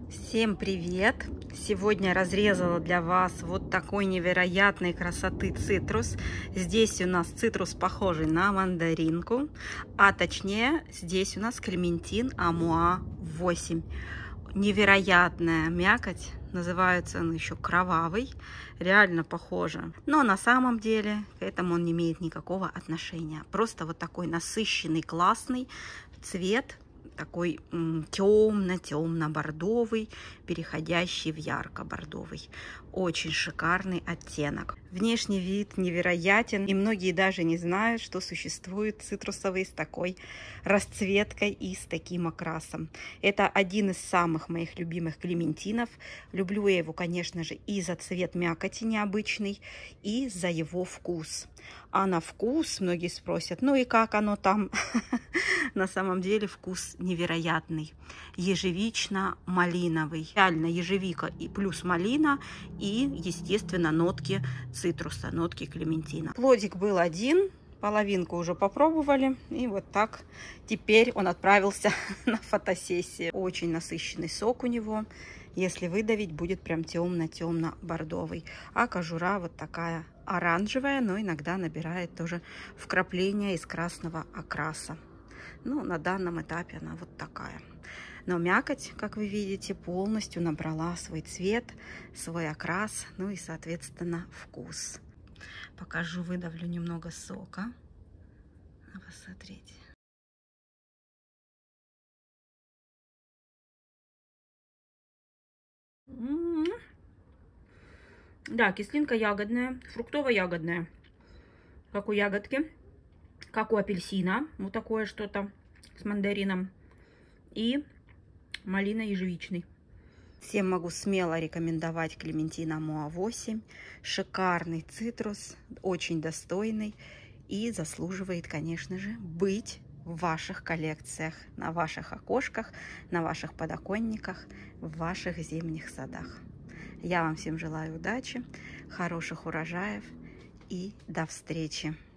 Всем привет! Сегодня разрезала для вас вот такой невероятной красоты цитрус. Здесь у нас цитрус похожий на мандаринку, а точнее здесь у нас клементин Амуа 8. Невероятная мякоть, называется он еще кровавый, реально похоже. Но на самом деле к этому он не имеет никакого отношения. Просто вот такой насыщенный, классный цвет. Такой темно-темно-бордовый, переходящий в ярко-бордовый. Очень шикарный оттенок. Внешний вид невероятен, и многие даже не знают, что существуют цитрусовые с такой расцветкой и с таким окрасом. Это один из самых моих любимых клементинов. Люблю я его, конечно же, и за цвет мякоти необычный, и за его вкус. А на вкус многие спросят, ну и как оно там? На самом деле вкус невероятный. Ежевично-малиновый. Реально ежевика и плюс малина. И, естественно, нотки цитруса, нотки клементина. Плодик был один. Половинку уже попробовали. И вот так теперь он отправился на фотосессию. Очень насыщенный сок у него. Если выдавить, будет прям темно-темно-бордовый. А кожура вот такая оранжевая, но иногда набирает тоже вкрапления из красного окраса. Ну, на данном этапе она вот такая. Но мякоть, как вы видите, полностью набрала свой цвет, свой окрас, ну и, соответственно, вкус. Покажу, выдавлю немного сока. Посмотрите. Да, кислинка ягодная, фруктово-ягодная, как у ягодки, как у апельсина, вот такое что-то с мандарином, и малино-ежевичный. Всем могу смело рекомендовать клементин Амуа 8. Шикарный цитрус, очень достойный и заслуживает, конечно же, быть в ваших коллекциях, на ваших окошках, на ваших подоконниках, в ваших зимних садах. Я вам всем желаю удачи, хороших урожаев и до встречи!